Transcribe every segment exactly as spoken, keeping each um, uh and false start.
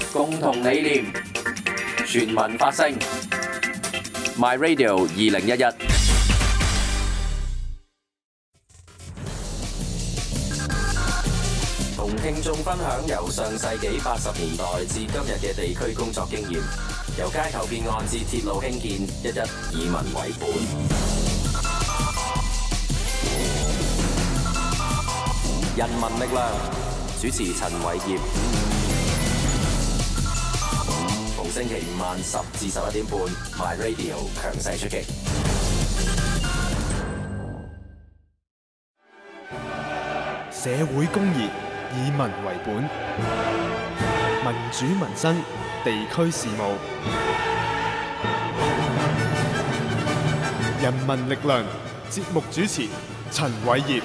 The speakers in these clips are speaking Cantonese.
共同理念，全民發聲 ，My Radio 二零一一。同聽眾分享由上世紀八十年代至今日嘅地區工作經驗，由街頭騙案至鐵路興建，一一以民為本。人民力量主持陳偉業，逢星期五晚十至十一點半 ，My Radio 強勢出擊。 社會公義以民為本，民主民生地區事務，人民力量節目主持陳偉業。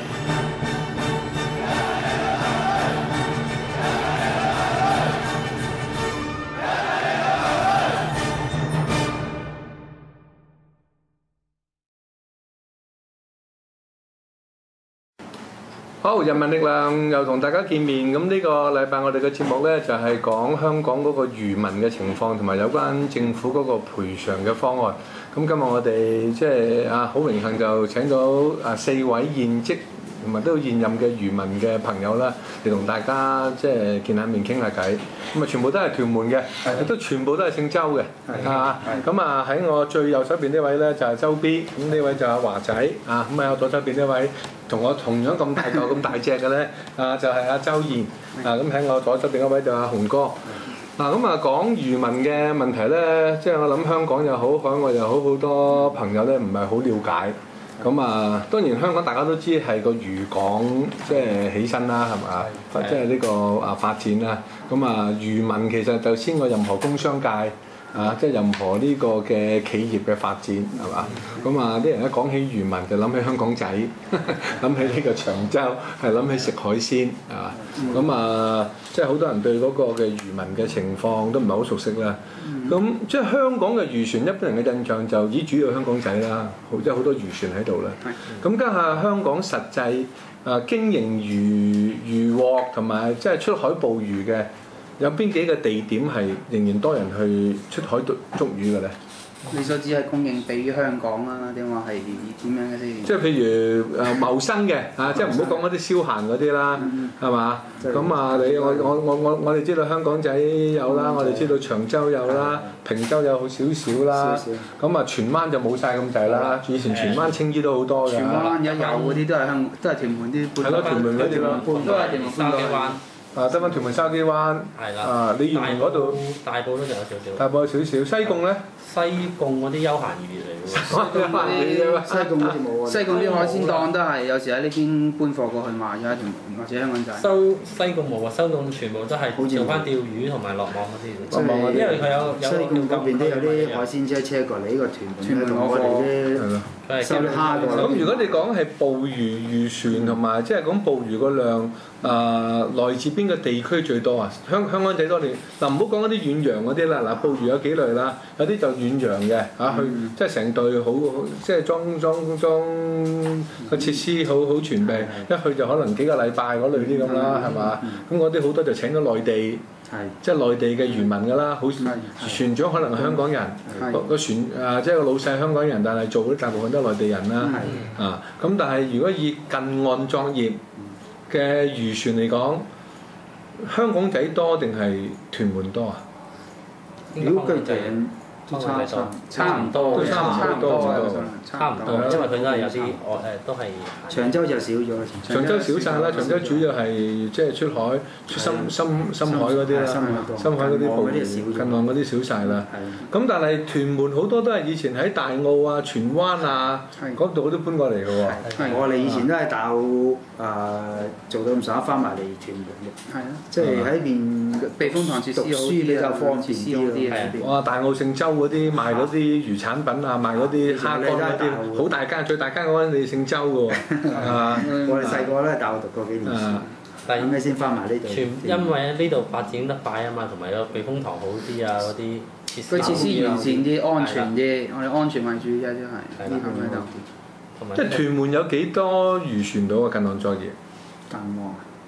好，人民力量又同大家見面。咁呢個禮拜我哋嘅節目呢，就係講香港嗰個漁民嘅情況，同埋有關政府嗰個賠償嘅方案。咁今日我哋即係啊，好榮幸就請到啊四位現職同埋都現任嘅漁民嘅朋友啦，嚟同大家即係見下面傾下偈。咁啊，全部都係屯門嘅，亦都全部都係姓周嘅，啊咁啊喺我最右手邊呢位呢，就係周 B， 咁呢位就係華仔啊，咁啊左手邊呢位同我同樣咁大嚿咁大隻嘅咧，啊就係阿周燕，啊咁喺我左手邊嗰位就阿雄哥。嗱咁啊講漁民嘅問題咧，即係我諗香港又好，海外又好，好多朋友咧唔係好了解。咁啊，當然香港大家都知係個漁港即係起身啦，係嘛？即係呢個啊發展啦。咁啊漁民其實就先過任何工商界。啊！即係任何呢個嘅企業嘅發展係嘛？咁啊啲人一講起漁民就諗起香港仔，諗起呢個長洲，係諗起食海鮮係嘛？咁、嗯、啊，即係好多人對嗰個嘅漁民嘅情況都唔係好熟悉啦。咁、嗯、即係香港嘅漁船，一般人嘅印象就以主要香港仔啦，好即係好多漁船喺度啦。咁家下香港實際啊經營漁漁獲同埋即係出海捕魚嘅。有邊幾個地點係仍然多人去出海捉捉魚嘅咧？ 你所指係供應俾於香港啊，定話係點樣嘅先？ 即係譬如誒謀生嘅啊，即係唔好講嗰啲消閒嗰啲啦，係嘛？咁啊，你我我我我我哋知道香港仔有啦，我哋知道長洲有啦，坪洲有好少少啦。咁啊，荃灣就冇晒咁滯啦。以前荃灣青衣都好多㗎。 荃灣有有嗰啲都係香，都係屯門啲。 係咯，屯門嗰啲咯， 都係屯門筲箕灣。 啊，得翻屯門筲箕灣。係啦。啊，你原來嗰度大埔都仲有少少。 大埔有少少，西貢咧？ 西貢嗰啲休閒漁業嚟喎。 西貢好似冇啊。西貢啲海鮮檔都係有時喺呢邊搬貨過去賣咗喺屯門或者香港仔。 收西貢冇啊，收到全部都係做翻釣魚同埋落網嗰啲。落網嗰啲。因為佢有有。 西貢嗰邊都有啲海鮮車車過嚟呢個屯門，同我哋啲收蝦過嚟。 咁如果你講係捕魚漁船同埋即係講捕魚個量，啊來自邊個地區最多啊？香香港仔多定嗱？唔好講嗰啲遠洋嗰啲啦，嗱捕魚有幾類啦，有啲就遠洋嘅嚇，去即係成隊好即係裝裝裝個設施好好全備，一去就可能幾個禮拜嗰類啲咁啦，係嘛？咁嗰啲好多就請咗內地，即係內地嘅漁民㗎啦，好船長可能係香港人，個個船啊即係個老細香港人，但係做嗰啲大部分都係內地人啦，啊咁但係如果以近岸作業嘅漁船嚟講，香港仔多定係屯門多啊？ 如果佢哋都差差差唔多， 都差唔多， 差唔多，因為佢都係有啲我誒都係。 長洲就少咗， 長洲少晒啦，長洲主要係即係出海、出深深深海嗰啲啦，深海嗰啲捕魚，近岸嗰啲少晒啦。咁但係屯門好多都係以前喺大澳啊、荃灣啊嗰度都搬過嚟嘅喎。 我哋以前都喺大澳誒做到咁上下，翻埋嚟屯門嘅。係啊，即係喺邊避風塘設施讀書比較方便啲咯。 哇！大澳聖洲嗰啲賣嗰啲漁產品啊，賣嗰啲蝦乾嗰啲，好大間，最大間嗰間你聖洲嘅喎。啊！ 我哋細個咧，大澳讀過幾年書，後尾先翻埋呢度。 全因為呢度發展得快啊嘛，同埋個避風塘好啲啊，嗰啲設施。 佢設施完善啲，安全啲，我哋安全為主啫，真係。呢咁樣就。 即係屯門有幾多漁船到啊？近岸作業。 近岸。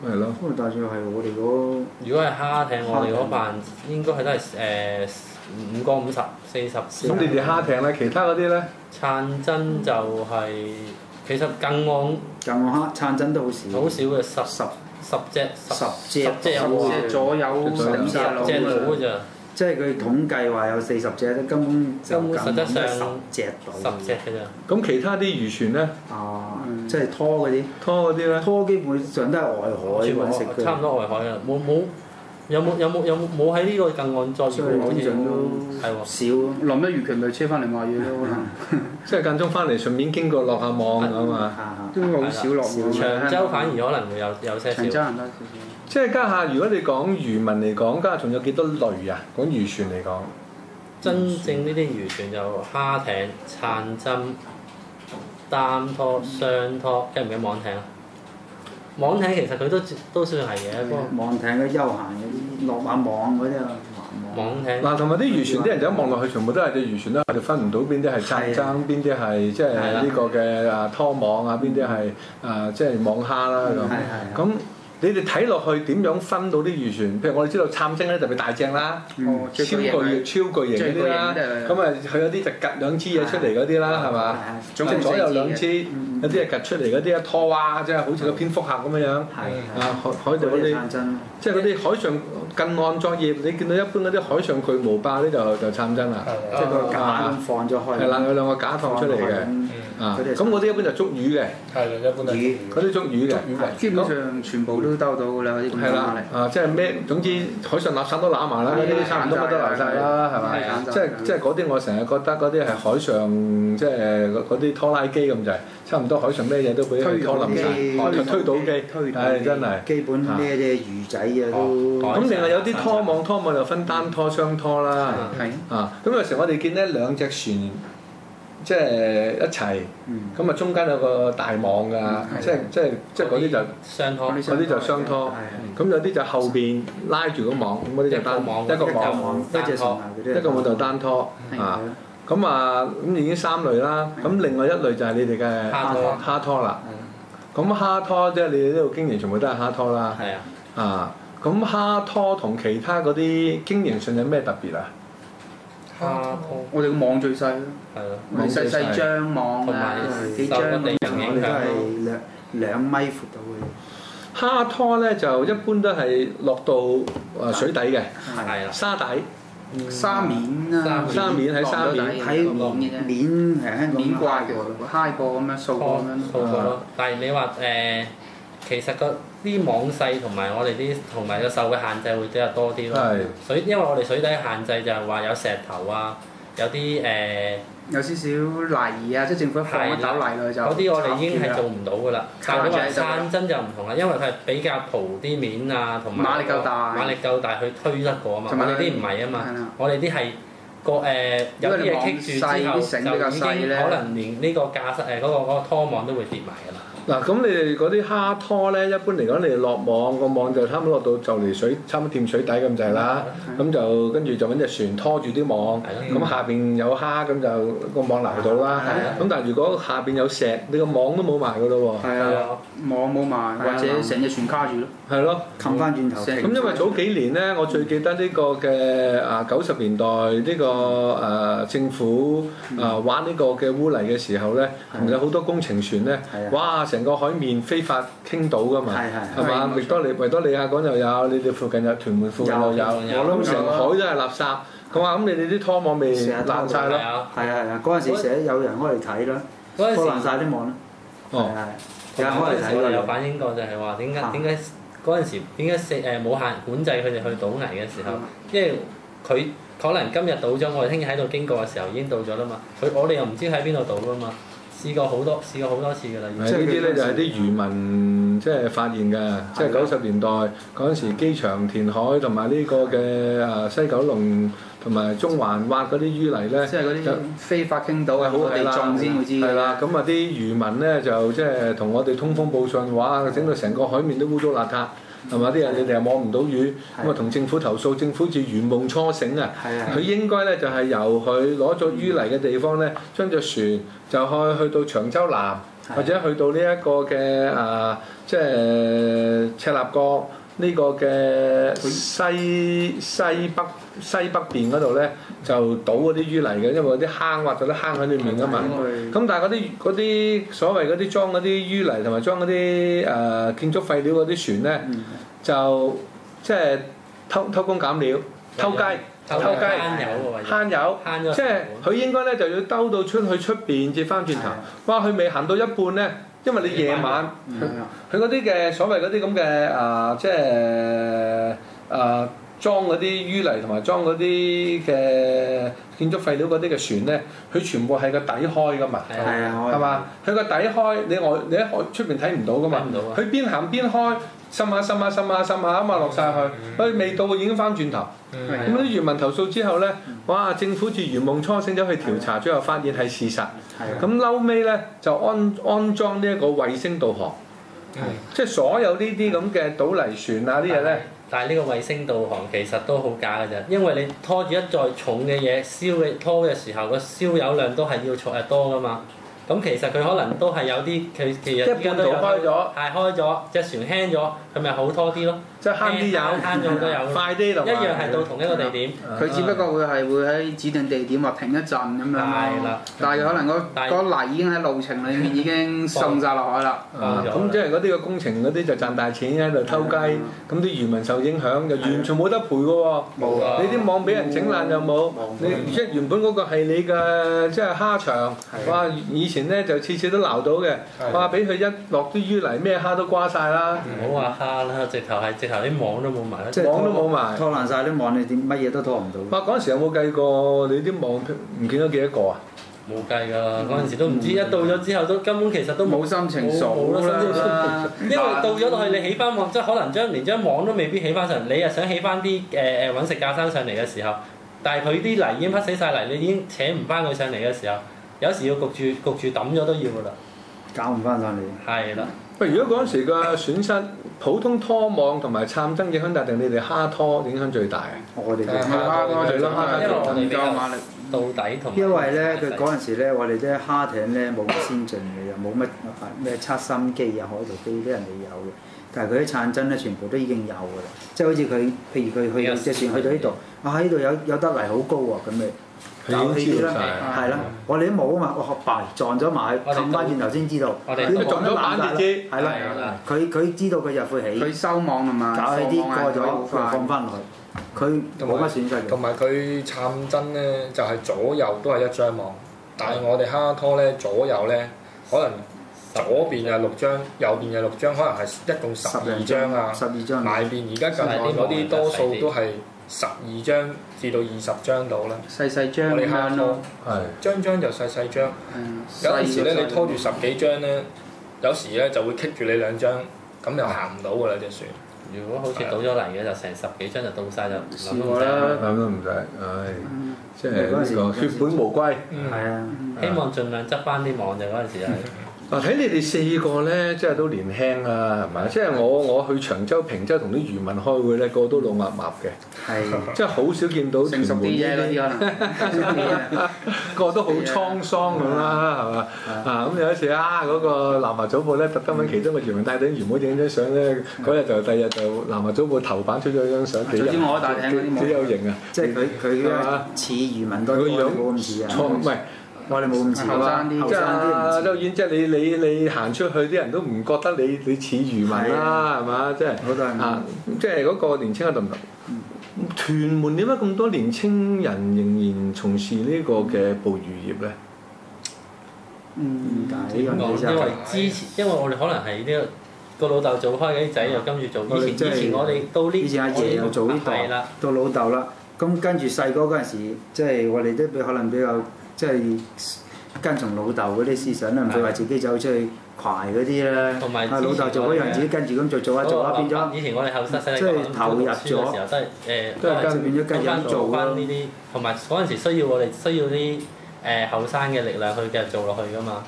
係咯。 高大象係我哋嗰如果係蝦艇，我哋嗰班應該係都係誒五個五十四十。 咁你哋蝦艇咧，其他嗰啲咧？ 燦真就係、其實更岸近岸蝦燦真都好少， 好少嘅十十十隻十隻十隻有冇十隻左右十隻到嘅咋？ 即係佢統計話有四十隻，根本就根本實質上十隻到。 十隻嘅咋。 咁其他啲漁船咧？ 啊，即係拖嗰啲， 拖嗰啲咧？ 拖基本上都係外海全部揾食嘅。 差唔多外海啊！冇冇有冇有冇有冇冇喺呢個近岸再所以好似通常都係喎。 少咯。 臨一魚期咪車翻嚟賣嘢咯，可能即係間中翻嚟順便經過落下網咁嘛。 都好少落網。 長洲反而可能會有有些少。 長洲人多少少。 即係家下，如果你講漁民嚟講，家下仲有幾多類啊？講漁船嚟講， 真正呢啲漁船就蝦艇、燦針、單拖、雙拖，記唔記得網艇啊？網艇其實佢都都算係嘅，不過網艇嗰啲休閒嗰啲落下網嗰啲啊， 網艇嗱同埋啲漁船啲人就一望落去，全部都係隻漁船啦，就分唔到邊啲係燦爭，邊啲係即係呢個嘅啊拖網啊，邊啲係啊即係網蝦啦咁。咁你哋睇落去點樣分到啲漁船？譬如我哋知道燦精咧特別大隻啦，超巨型、超巨型嗰啲啦，咁啊佢有啲就趌兩支嘢出嚟嗰啲啦，係嘛？即係左右兩支，有啲係趌出嚟嗰啲啊拖啊，即係好似個蝙蝠俠咁樣樣。啊海海度嗰啲，即係嗰啲海上近岸作業，你見到一般嗰啲海上巨無霸咧就就燦精啦， 即係個架咁放咗開。 係啦，有兩個架放出嚟嘅。啊，咁嗰啲一般就捉魚嘅。 係啦，一般係嗰啲捉魚嘅。 基本上全部都兜到㗎啦，嗰啲咁嘅係啦，啊，即係咩？總之海上垃圾都攬埋啦，呢啲差唔多乜都攬晒啦，係咪？即係即係嗰啲我成日覺得嗰啲係海上即係嗰啲拖拉機咁滯，差唔多海上咩嘢都俾佢拖冧晒，推倒機，係真係。 基本咩啫魚仔啊都。 咁另外有啲拖網，拖網又分單拖、雙拖啦。 係。 啊，咁有時我哋見呢兩隻船。即係一齊，咁啊中間有個大網㗎，即係即係即係嗰啲就雙拖， 嗰啲就雙拖，咁有啲就後邊拉住個網，咁嗰啲就單網，一個網， 一隻船一個網就單拖啊。咁啊咁已經三類啦，咁另外一類就係你哋嘅蝦拖啦。咁蝦拖即係你哋呢度經營全部都係蝦拖啦。 係啊。 啊，咁蝦拖同其他嗰啲經營上有咩特別啊？ 蝦拖， 我哋個網最細咯， 係咯， 咪細細張網啊，幾張咁樣， 我哋都係兩兩米闊到嘅。 蝦拖咧就一般都係落到誒水底嘅， 係啦， 沙底、 沙面啊， 沙面喺沙面喺面面係面掛嘅，揩過咁樣掃過咁樣， 掃過咯。但係你話誒，其實個啲網細同埋我哋啲同埋個受嘅限制會比較多啲咯。 係水，因為我哋水底限制就係話有石頭啊，有啲誒。 有少少泥啊，即係政府放一斗泥落去就嗰啲我哋已經係做唔到㗎啦。但係你話燦真就唔同啦，因為佢係比較蒲啲面啊，同埋馬力夠大， 馬力夠大去推得過啊嘛。我哋啲唔係啊嘛，我哋啲係個誒有啲嘢棘住之後，就已經可能連呢個架勢誒嗰個嗰個拖網都會跌埋㗎啦。 嗱，咁你哋嗰啲蝦拖咧，一般嚟講，你哋落網個網就差唔多落到就嚟水，差唔多掂水底咁滯啦。咁就跟住就揾隻船拖住啲網，咁下邊有蝦，咁就個網撈到啦。咁但係如果下邊有石，你個網都冇埋㗎咯喎。 係啊，網冇埋，或者成隻船卡住咯。 係咯， 冚翻轉頭。 咁因為早幾年咧，我最記得呢個嘅啊九十年代呢個誒政府啊玩呢個嘅污泥嘅時候咧，有好多工程船咧，哇！成個海面非法傾倒㗎嘛，係嘛？維多利維多利亞港又有，你哋附近有屯門附近又有，我諗成海都係垃圾。咁啊，咁你哋啲拖網未爛晒咯？ 係啊係啊，嗰陣時成日有人開嚟睇啦，拖爛晒啲網啦。哦，係。 嗰陣時我哋有反映過，就係話點解點解嗰陣時點解四誒冇限管制佢哋去倒泥嘅時候，因為佢可能今日倒咗，我哋聽日喺度經過嘅時候已經倒咗啦嘛。佢我哋又唔知喺邊度倒㗎嘛。試過好多，試過好多次㗎啦。 呢啲咧就係啲漁民即係發現㗎，即係九十年代嗰陣時機場填海同埋呢個嘅啊西九龍同埋中環挖嗰啲淤泥咧， 即係嗰啲非法傾倒嘅，好地種先會知。 係啦，咁啊啲漁民咧就即係同我哋通風報信，哇！整到成個海面都污糟邋遢。係嘛？啲人你哋又摸唔到魚，咁啊同政府投訴，政府似如夢初醒啊！佢應該咧就係由佢攞咗淤泥嘅地方咧，將隻船就去去到長洲南或者去到呢一個嘅啊，即係赤鱲角呢個嘅西西北西北邊嗰度咧，就倒嗰啲淤泥嘅，因為嗰啲坑挖咗啲坑喺裏面噶嘛。咁但係嗰啲嗰啲所謂嗰啲裝嗰啲淤泥同埋裝嗰啲誒建築廢料嗰啲船咧，嗯、就即係偷偷工減料、偷雞。偷雞慳油，即係佢應該咧就要兜到出去出邊接翻轉頭。哇！佢未行到一半咧，因為你夜晚，佢嗰啲嘅所謂嗰啲咁嘅啊，即係啊裝嗰啲淤泥同埋裝嗰啲嘅建築廢料嗰啲嘅船咧，佢全部係個底開噶嘛，係嘛？佢個底開，你外你喺出邊睇唔到噶嘛？佢邊行邊開。滲下滲下滲下滲下啊嘛落晒去，佢未到已經翻轉頭。咁啲漁民投訴之後咧，哇！政府住如夢初醒咗去調查，最後發現係事實。咁嬲尾咧就安安裝呢一個衛星導航，即係所有呢啲咁嘅倒泥船啊啲嘢咧。 但係呢個衛星導航其實都好假㗎咋，因為你拖住一載重嘅嘢燒嘅拖嘅時候，個燒油量都係要重誒多㗎嘛。咁其實佢可能都係有啲，佢其實而家都有開咗，係開咗，隻船輕咗，佢咪好拖啲咯， 即係慳啲油， 慳咗好多油， 快啲同埋一樣係到同一個地點， 佢只不過會係會喺指定地點或停一陣咁樣咯，但係可能嗰嗰泥已經喺路程裡面已經送晒落海啦。 咁即係嗰啲嘅工程嗰啲就賺大錢喺度偷雞，咁啲漁民受影響就完全冇得賠㗎喎。冇啊！你啲網俾人整爛又冇，你即係原本嗰個係你嘅即係蝦場，哇！以前咧就次次都撈到嘅，哇！俾佢一落啲淤泥，咩蝦都瓜晒啦。 唔好話蝦啦，直頭係直頭啲網都冇埋， 即係網都冇埋， 拖爛晒啲網，你點乜嘢都拖唔到。 哇！嗰陣時有冇計過你啲網唔見咗幾多個啊？ 冇計㗎，嗰陣時都唔知，一到咗之後都根本其實都冇心情數啦， 因為到咗落去你起翻網，即係可能將連張網都未必起翻上，你又想起翻啲誒誒揾食架生上嚟嘅時候，但係佢啲泥已經匹死晒泥，你已經扯唔翻佢上嚟嘅時候。有時要焗住焗住抌咗都要㗎啦， 搞唔翻上嚟。 係啦。 喂，如果嗰陣時嘅損失，普通拖網同埋杉針影響大定你哋蝦拖影響最大啊？ 我哋嘅蝦拖最啦， 因為我哋比較馬力到底同。 因為咧，佢嗰陣時咧，我哋啲蝦艇咧冇咁先進嘅，又冇乜咩測深機啊、海圖機啲人哋有嘅，但係佢啲杉針咧全部都已經有㗎啦。即係好似佢，譬如佢去隻船去到呢度，啊喺度有有得嚟好高喎，咁咪。搞起啲啦，係啦，我哋都冇啊嘛，我學敗撞咗埋，冚翻轉頭先知道， 佢撞咗板跌知， 係啦，佢佢知道佢入會起， 佢收網係嘛， 搞起啲過咗又放翻落去，佢冇乜損失嘅。 同埋佢杉針咧就係左右都係一張網，但係我哋蝦拖咧左右咧可能左邊係六張，右邊係六張，可能係一共十二張啊， 十二張， 埋邊而家近岸嗰啲多數都係。十二張至到二十張到啦， 細細張我哋蝦拖， 係張張就細細張。 嗯、 有陣時咧，你拖住十幾張咧，有時咧就會棘住你兩張，咁就行唔到㗎啦隻船。 如果好似倒咗嚟嘅，就成十幾張就倒晒就諗都唔使，諗都唔使，唉，即係呢個血本無歸。 係啊， 希望盡量執翻啲網就嗰陣時係。 嗱，睇你哋四個咧，即係都年輕啊，係咪？即係我我去長洲、平洲同啲漁民開會咧，個個都老鴨鴨嘅， 係， 即係好少見到成熟啲啫嗰啲可能， 個個都好滄桑咁啦，係嘛？啊咁有一次啊，嗰個南華早報咧特登揾其中個漁民帶頂漁妹影張相咧，嗰日就第日就南華早報頭版出咗張相，幾幾有型啊！ 即係佢佢似漁民多啲，冇咁似啊， 唔係。 我哋冇咁似， 後生啲， 即係周遠，即係你你你行出去啲人都唔覺得你你似漁民啦，係嘛？即係啊，即係嗰個年青一代。屯門點解咁多年青人仍然從事呢個嘅捕魚業咧？ 嗯， 點講？因為之前，因為我哋可能係呢個個老豆做開嘅啲仔又跟住做。以前以前我哋到呢， 以前阿爺又做呢代，到老豆啦。咁跟住細個嗰陣時，即係我哋都比可能比較。即係跟從老豆嗰啲思想啦，唔會話自己走出去捱嗰啲啦。 同埋老豆做嗰樣，自己跟住咁做，做下做下變咗。 以前我哋後生細即係投入咗， 時候都係誒， 都係跟變咗跟住咁做翻呢啲。同埋嗰陣時需要我哋需要啲誒後生嘅力量去繼續做落去㗎嘛。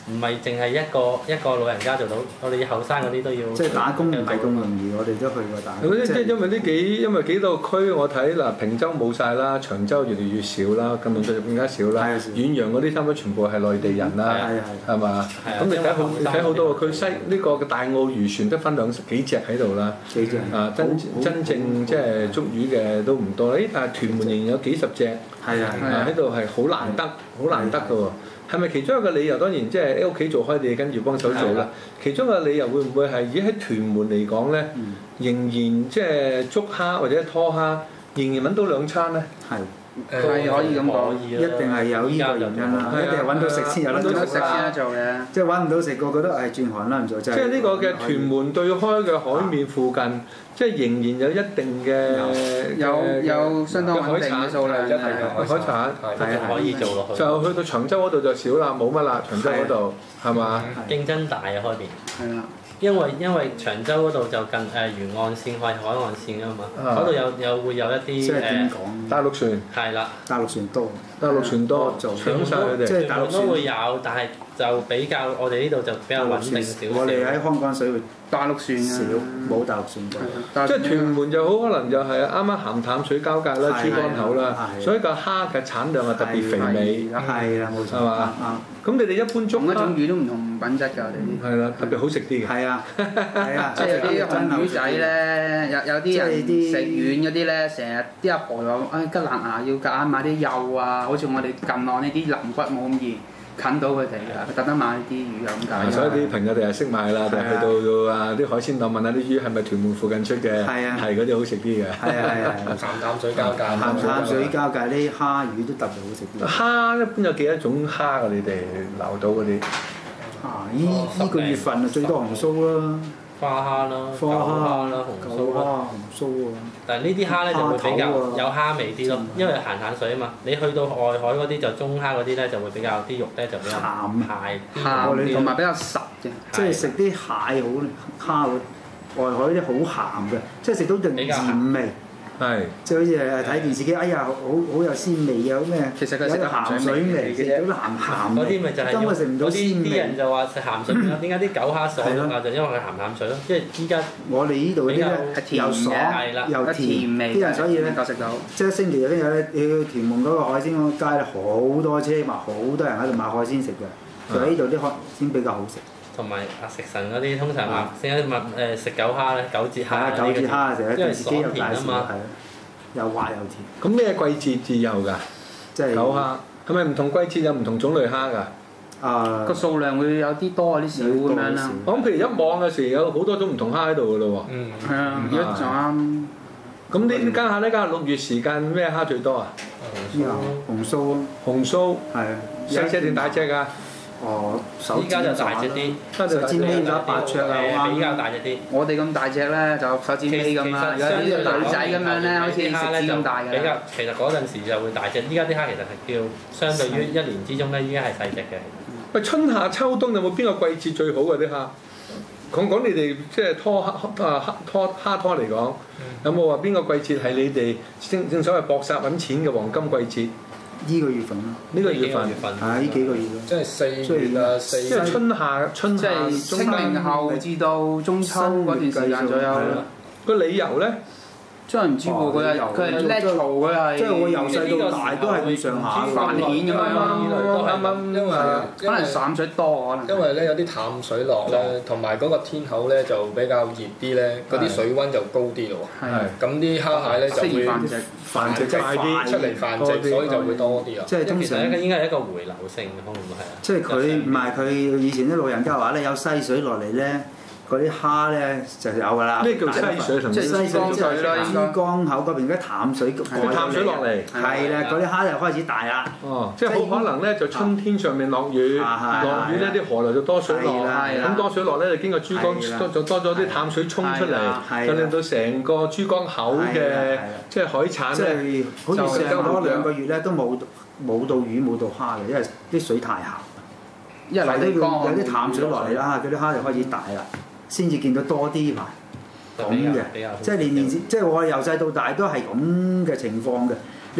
唔係淨係一個一個老人家做到，我哋後生嗰啲都要。 即係打工唔係咁容易，我哋都去過打工。 即係因為呢幾因為幾個區我睇嗱，平洲冇晒啦，長洲越嚟越少啦，金龍就更加少啦。遠洋嗰啲差唔多全部係內地人啦，係嘛？咁你睇好你睇好多個區西呢個嘅大澳漁船得分兩幾隻喺度啦。 幾隻啊？真真正即係捉魚嘅都唔多。誒，但係屯門仍然有幾十隻。 係啊！ 喺度係好難得，好難得㗎喎。係咪其中一個理由？當然即係喺屋企做開，你跟住幫手做啦。其中一個理由會唔會係而喺屯門嚟講咧，仍然即係捉蝦或者拖蝦，仍然揾到兩餐咧？ 係。 誒可以咁講， 一定係有呢個原因啦，一定係揾到食先有得做食先得做嘅。 即係揾唔到食，個個都係轉行啦，唔做。即係呢個嘅屯門對開嘅海面附近，即係仍然有一定嘅有有相當穩定嘅數量， 係海產係可以做落去。 就去到長洲嗰度就少啦，冇乜啦，長洲嗰度係嘛？ 競爭大啊，開邊。 係啦。 因為因為長洲嗰度就近誒沿岸線係海岸線啊嘛，嗰度有有會有一啲誒大陸船， 係啦， 大陸船多， 大陸船多，搶晒佢哋。 即係大陸都會有，但係就比較我哋呢度就比較穩定少少。 我哋喺香港水域大陸船少，冇大陸船多。 即係屯門就好可能就係啱啱鹹淡水交界啦，珠江口啦，所以個蝦嘅產量係特別肥美。 係啦，冇錯。 係嘛？咁你哋一般捉一種魚都唔同品質㗎，我哋。 係啦，特別好食啲嘅。 係啊，係啊， 即係有啲紅魚仔咧，有有啲人食軟嗰啲咧，成日啲阿婆話：誒吉蘭牙要夾硬買啲幼啊，好似我哋近岸呢啲鱗骨冇咁易近到佢哋㗎，佢特登買啲魚咁解。 所以啲朋友哋係識買啦，但係去到啊啲海鮮檔問下啲魚係咪屯門附近出嘅？係啊，係嗰啲好食啲嘅。係啊係啊， 鹹淡水交界， 鹹淡水交界啲蝦魚都特別好食啲。 蝦一般有幾多種蝦㗎？你哋撈到嗰啲？ 啊！依依個月份啊，最多紅鬚啦， 花蝦啦，花蝦啦，紅鬚啦， 紅鬚啊！ 但係呢啲蝦咧就會比較有蝦味啲咯，因為鹹淡水啊嘛。你去到外海嗰啲就中蝦嗰啲咧就會比較啲肉咧就比較鹹蟹鹹啲，同埋比較實嘅。 即係食啲蟹好，蝦外海啲好鹹嘅，即係食到陣鹽味。係，即係好似誒睇電視機，哎呀，好好有鮮味啊！咩？ 其實佢食有鹹水味嘅，有啲鹹鹹嗰啲咪就係根本食唔到鮮味。 啲人就話食鹹水點解啲狗蝦爽啊？就因為佢鹹淡水咯。即係依家我哋呢度啲咧又爽又甜味，啲人所以咧夠食到。 即係星期日咧有咧，要屯門嗰個海鮮嗰街咧好多車，埋好多人喺度買海鮮食嘅。就呢度啲海鮮比較好食。 同埋啊食神嗰啲通常話成日問誒食狗蝦咧，九節蝦九節蝦成日電視機有介紹，係又滑又甜。 咁咩季節至有㗎？ 即係狗蝦係咪唔同季節有唔同種類蝦㗎？ 啊， 個數量會有啲多有啲少咁樣啦。 我諗譬如一網嘅時有好多種唔同蝦喺度㗎咯喎。 嗯，係啊，而家就啱。 咁呢間蝦呢間六月時間咩蝦最多啊？ 紅鬚啊， 紅鬚係啊， 細隻定大隻㗎？ 哦， 依家就大隻啲， 手指尾咗八尺啊， 比較大隻啲。 我哋咁大隻咧，就手指尾咁啦。有啲女仔咁樣咧，好似食指咁大嘅。 比較其實嗰陣時就會大隻，依家啲蝦其實係叫相對於一年之中咧，依家係細隻嘅。 喂，春夏秋冬有冇邊個季節最好嘅啲蝦？講講你哋即係拖蝦啊拖蝦拖嚟講，有冇話邊個季節係你哋正正所謂搏殺揾錢嘅黃金季節？ 呢個月份咯， 呢個月份係呢幾個月咯， 即係四月啊，四即係春夏春夏即係清明後至到中秋嗰段時間左右。 個理由咧？ 真係唔知喎，佢係佢係叻做，佢係即係我由細到大都係咁上下繁衍咁樣咯。 啱啱因為可能淡水多可能。 因為咧有啲淡水落咧，同埋嗰個天口咧就比較熱啲咧，嗰啲水溫就高啲咯喎。係。咁啲蝦蟹咧就會繁殖繁殖快啲出嚟繁殖，所以就會多啲啦。 即係通常應該係一個回流性，可能係啊。 即係佢唔係佢以前啲老人家話咧，有西水落嚟咧。嗰啲蝦咧就有㗎啦。 咩叫西水同即係西水即係珠江口嗰邊嗰啲淡水， 淡水落嚟。 係啦，嗰啲蝦就開始大啦。 哦，即係好可能咧，就春天上面落雨，落雨咧啲河流就多水落，咁多水落咧就經過珠江多咗多咗啲淡水衝出嚟，就令到成個珠江口嘅即係海產咧， 好似上嗰兩個月咧都冇冇到魚冇到蝦嘅，因為啲水太鹹。因為有啲有啲淡水落嚟啦，嗰啲蝦就開始大啦。先至見到多啲嘛，咁嘅，即係年年即係我由細到大都係咁嘅情況嘅。你話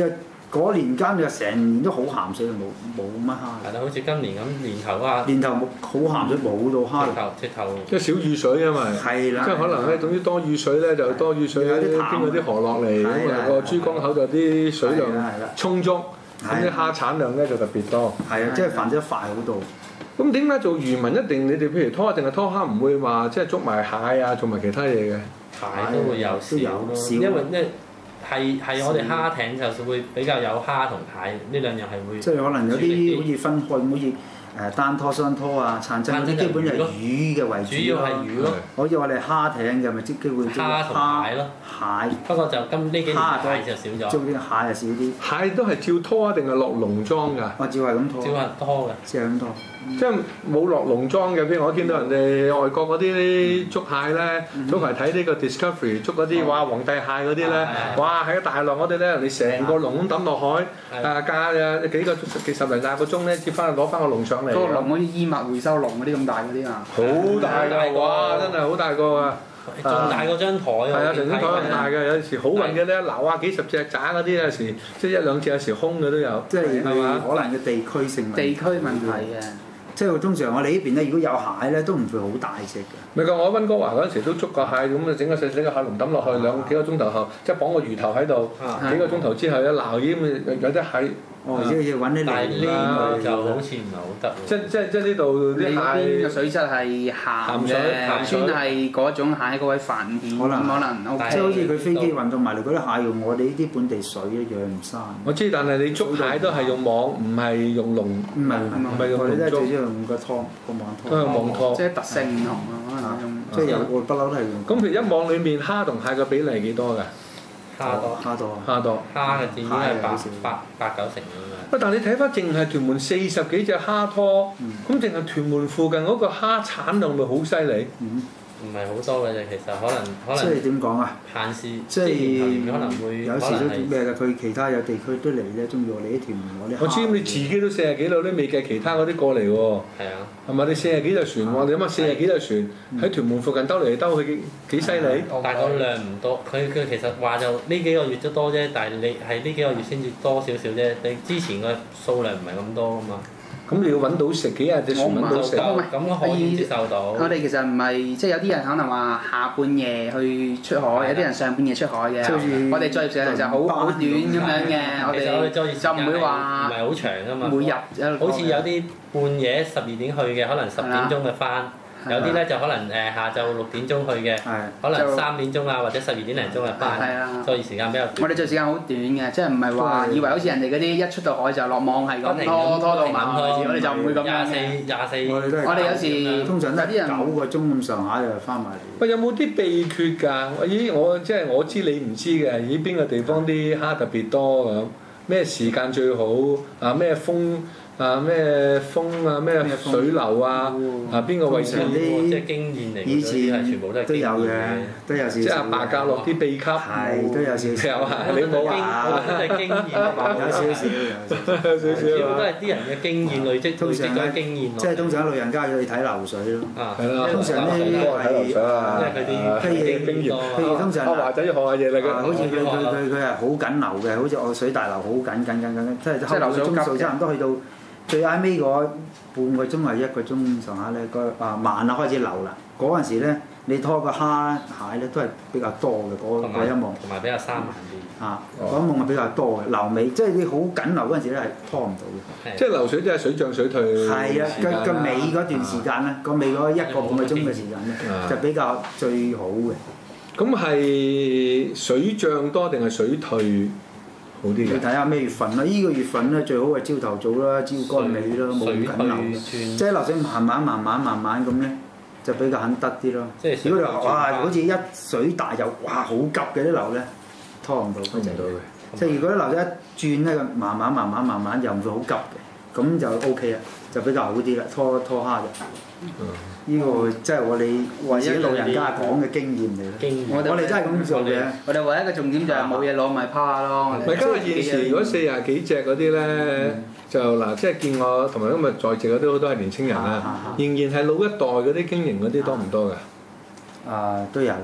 嗰年間就成年都好鹹水，冇冇乜蝦。 係啦，好似今年咁年頭啊， 年頭冇好鹹水，冇到蝦直。頭直頭。 即係少雨水啊嘛， 係啦， 即係可能咧，總之多雨水咧就多雨水， 有啲淡經過啲河落嚟，咁啊個珠江口就啲水量充足，咁啲蝦產量咧就特別多。 係啊，即係繁殖得快好多。 咁點解做漁民一定你哋譬如拖一定係拖蝦，唔會話即係捉埋蟹啊，做埋其他嘢嘅？ 蟹都會有少咯，因為因為係係我哋蝦艇就會比較有蝦同蟹呢兩樣係會。 即係可能有啲好似分開，好似誒單拖雙拖啊、撐針嗰啲，基本就係魚嘅為主。 主要係魚咯。 好似我哋蝦艇嘅咪即基本蝦同蟹咯。 蟹。 不過就今呢幾年蟹就少咗。 捉啲蟹就少啲。 蟹都係照拖啊，定係落籠裝㗎？ 我照係咁拖。 照係拖嘅。 照係咁拖。 即係冇落籠裝嘅，譬如我見到人哋外國嗰啲捉蟹咧，早排睇呢個 Discovery 捉嗰啲哇皇帝蟹嗰啲咧，哇喺大浪嗰啲咧，人哋成個籠咁抌落海，啊加啊幾個幾十零廿個鐘咧，接翻攞翻個籠上嚟。 嗰個籠好似衣物回收籠嗰啲咁大嗰啲啊！ 好大㗎，哇！真係好大個啊！ 仲大過張台啊！ 係啊，成張台咁大嘅，有時好運嘅咧，撈啊幾十隻渣嗰啲，有時即係一兩隻，有時空嘅都有。 即係係嘛？ 可能嘅地區性問題。 地區問題嘅。 即係通常我哋呢邊咧，如果有蟹咧，都唔會好大隻嘅。 咪講我喺溫哥華嗰陣時都捉過蟹，咁啊整個細細個蟹籠抌落去兩幾個鐘頭後，即係綁個魚頭喺度，幾個鐘頭之後一撈已經有啲蟹。 哦，即係要揾啲但係嚟呢個就好似唔係好得。 即即即呢度啲你嗰邊嘅蟹。 水質係鹹水嘅， 鹹水專係嗰種蟹嗰位繁衍， 可能可能 OK。 即係好似佢飛機運到埋嚟嗰啲蟹用我哋呢啲本地水一樣唔生。 我知，但係你捉蟹都係用網，唔係用籠。 唔係唔係用我哋都係籠捉最中意用個拖個網拖。 都係網拖。 即係特性唔同啊，可能用。 即係有我不嬲都係用。 咁譬如一網裡面蝦同蟹嘅比例係幾多㗎？ 蝦多。 蝦多。 蝦多。 蝦嘅佔應該係八八八九成咁樣。 喂，但係你睇翻，淨係屯門四十幾隻蝦拖，咁淨係屯門附近嗰個蝦產量咪好犀利？ 唔係好多嘅啫，其實可能可能。 即係點講啊？ 限時即係可能會有時都咩嘅？佢其他有地區都嚟咧，中意我哋啲屯門我啲蝦。 我知你自己都四十幾度，都未計其他嗰啲過嚟喎。 係啊。 係咪？你四十幾隻船喎？你諗下四十幾隻船喺屯門附近兜嚟兜去幾幾犀利？ 但係個量唔多，佢佢其實話就呢幾個月都多啫，但係你係呢幾個月先至多少少啫。你之前嘅數量唔係咁多噶嘛。 咁你要揾到食幾廿隻船揾到食， 咁可以接受到。 我哋其實唔係，即係有啲人可能話下半夜去出海，有啲人上半夜出海嘅。我哋作業時間就好好短咁樣嘅，我哋就唔會話唔係好長噶嘛。 每日好似有啲半夜十二點去嘅，可能十點鐘嘅翻。有啲咧就可能誒下晝六點鐘去嘅，可能三點鐘啊或者十二點零鐘嘅班，作業時間比較短。 我哋作業時間好短嘅，即係唔係話以為好似人哋嗰啲一出到海就落網係咁拖拖到晚開始，我哋就唔會咁樣嘅。 廿四廿四， 我哋有時通常都係九個鐘咁上下就翻埋嚟。 喂，有冇啲秘訣㗎？咦，我即係我知你唔知嘅，咦邊個地方啲蝦特別多咁？咩時間最好？啊咩風？啊咩風啊咩水流啊啊邊個位置即係經驗嚟嘅， 以前係全部都係都有嘅，都有少少。 即係阿爸教落啲秘笈， 係都有少少。 有啊，你冇啊？都係經驗啊嘛， 有少少， 有少少。 主要都係啲人嘅經驗累積，累積咗經驗。 即係通常老人家要去睇流水咯。 啊， 係啦， 通常呢睇流水啊， 因為佢啲譬如經驗， 譬如通常阿華仔要學下嘢嚟㗎。 好似佢佢佢佢係好緊流嘅，好似我水大流好緊緊緊緊，即係後個鐘數差唔多去到。最挨尾嗰半個鐘或一個鐘上下咧，個啊慢啊開始流啦。嗰陣時咧，你拖個蝦蟹咧都係比較多嘅嗰嗰一網， 同埋比較生猛啲。 啊，嗰一網係比較多嘅流尾，即係你好緊流嗰陣時咧係拖唔到嘅。 即係流水即係水漲水退。 係啊，個個尾嗰段時間咧，個尾嗰一個半個鐘嘅時間咧，就比較最好嘅。 咁係水漲多定係水退？你睇下咩月份啦？依、這個月份咧最好係朝頭早啦，朝乾尾啦，冇咁緊流嘅，即係流水慢慢慢慢慢慢咁咧，就比較肯得啲咯。如果你話哇，好似一水大又哇好急嘅啲流咧，拖唔到嗰隻。即係如果啲流水一轉咧，慢慢慢慢慢慢又唔會好急嘅，咁就 O K 啦，就比較好啲啦，拖拖蝦就。呢、這個即係我哋為自己老人家講嘅經驗嚟咯。我哋真係咁做嘅。 我哋唯一嘅重點就係冇嘢攞咪拋咯。 咪今日現時如果四廿幾隻嗰啲咧，就嗱，即係見我同埋今日在席嗰啲好多係年青人啦，仍然係老一代嗰啲經營嗰啲多唔多㗎？ 啊，都有嘅。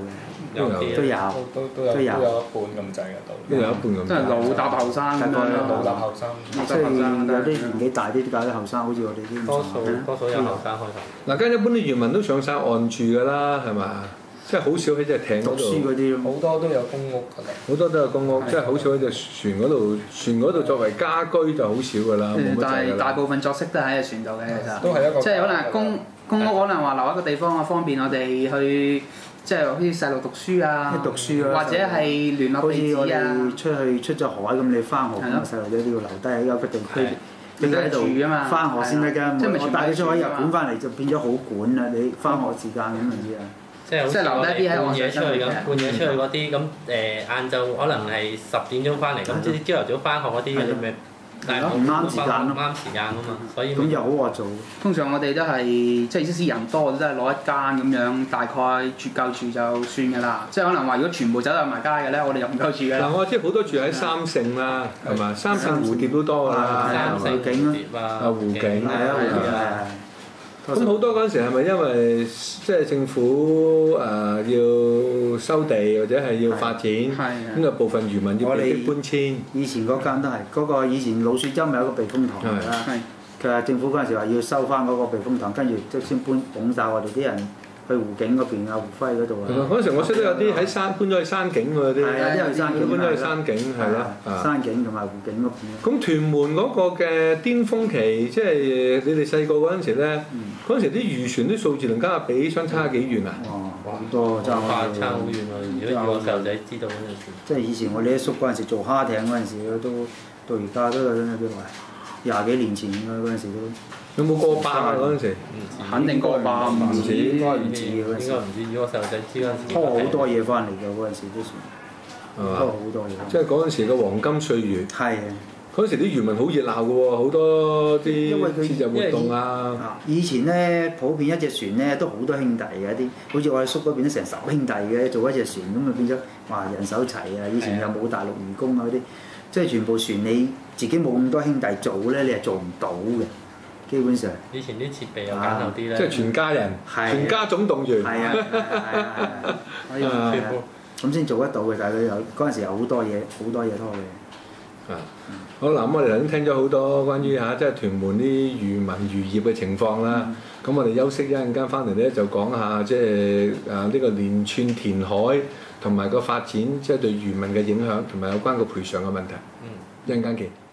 有啲都有都都都有都有一半咁滯嘅都。 都有一半咁。 即係老搭後生咁樣老搭咯。 後生。 即係有啲年紀大啲搞啲後生，好似我哋啲咁多數上下多數有後生開頭。 嗱，跟一般啲漁民都上晒岸住㗎啦，係嘛？即係好少喺隻艇嗰讀書度。 嗰啲好多都有公屋㗎啦。 好多都有公屋，即係好少喺隻船嗰度，船嗰度作為家居就好少㗎啦，冇乜但係滯㗎啦。 大部分作息都喺隻船度嘅，其實。 都係一個。 即係可能公公屋可能話留一個地方啊，方便我哋去即係好似細路讀書啊， 讀書啊， 或者係聯絡好似我地址啊。 哋出去出咗海咁，你翻學咁，細路仔都要留低喺一個地區。你喺度翻學先得㗎， 即係咪我帶佢出海日本翻嚟就變咗好管啦！你翻學時間咁唔知啊。 即係好似我哋半夜出去咁，半夜出去嗰啲咁誒，晏晝可能係十點鐘翻嚟，咁即係朝頭早翻學嗰啲嗰啲咩？但係唔啱時間咯， 唔啱時間啊嘛，所以咁又好惡做。 通常我哋都係即係即使人多，都係攞一間咁樣，大概住夠住就算㗎啦。即係可能話如果全部走入埋街嘅咧，我哋又唔夠住㗎啦。 嗱，我知好多住喺三聖啦，係嘛？三聖蝴蝶都多㗎啦， 三聖蝴蝶啊， 啊湖景係啊係啊。 咁好多嗰陣時係咪因為即係政府誒、呃、要收地或者係要發展，咁就部分漁民要被迫搬遷。 以前嗰間都係嗰、嗰個以前老鼠洲咪有個避風塘㗎啦，佢話政府嗰陣時話要收翻嗰個避風塘，跟住即先搬拱晒我哋啲人去湖景嗰邊啊，湖輝嗰度啊。 嗰陣時我識得有啲喺山搬咗去山景喎，啲係啊，因為山景搬咗去山景係咯， 山景同埋湖景嗰邊。 咁屯門嗰個嘅巔峰期，即係你哋細個嗰陣時咧，嗰陣時啲漁船啲數字同家比相差幾遠啊？ 哇，好多爭差差好遠喎！如果要我細路仔知道嗰陣時， 即係以前我哋阿叔嗰陣時做蝦艇嗰陣時，都到而家都有幾耐？廿幾年前㗎嗰陣時都。 有冇過百啊？嗰陣時肯定過百， 唔止，應該唔止應該嗰陣時。 唔止。如果我細路仔知嗰陣時， 拖好多嘢翻嚟㗎嗰陣時都算， 係嘛？ 拖好多嘢。 即係嗰陣時嘅黃金歲月。 係啊！ 嗰陣時啲漁民好熱鬧㗎喎，好多啲因為佢節日活動啊。 以前咧，普遍一隻船咧都好多兄弟嘅啲，好似我阿叔嗰邊都成十兄弟嘅，做一隻船咁啊變咗哇人手齊啊！以前又冇大陸漁工啊嗰啲，即係全部船你自己冇咁多兄弟做咧，你係做唔到嘅。基本上， 以前啲設備又簡陋啲咧， 即係全家人，全家總動員。 係啊係啊係啊，可以咁先做得到嘅，但係佢有嗰陣時有好多嘢，好多嘢拖嘅。 啊，好嗱，咁我哋頭先聽咗好多關於嚇即係屯門啲漁民漁業嘅情況啦。咁我哋休息一陣間翻嚟咧，就講下即係誒呢個連串填海同埋個發展，即係對漁民嘅影響，同埋有關個賠償嘅問題。嗯，一陣間見。